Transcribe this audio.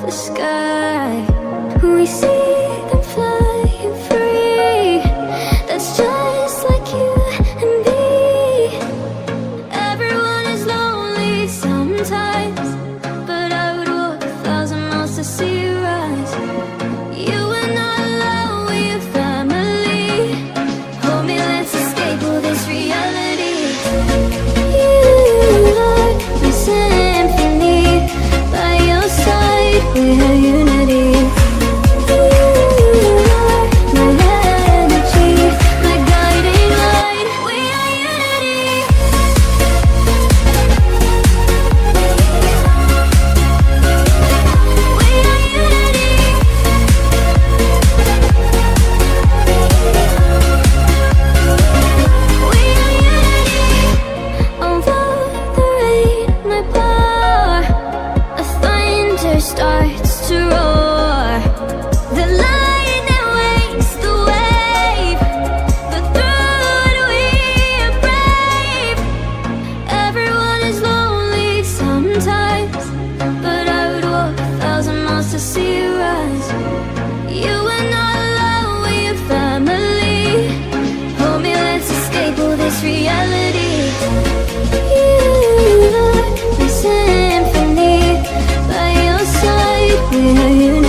the sky. We see them flying free. That's just like you and me. Everyone is lonely sometimes, but I would walk 1,000 miles to see you rise. You are not alone, we're your family. Hold me, let's escape all this reality. You are my symphony. By your side, we are unity. You are my energy, my guiding light. We are unity. We are unity. We are unity. Although the rain may pour, a thunder starts to roar. The lightning wakes the wave, but through it we are brave. Everyone is lonely sometimes, but I would walk 1,000 miles to see you rise. You are not alone, we're your family. Hold me, let's escape all this reality. You are my symphony. By your side, we are unity.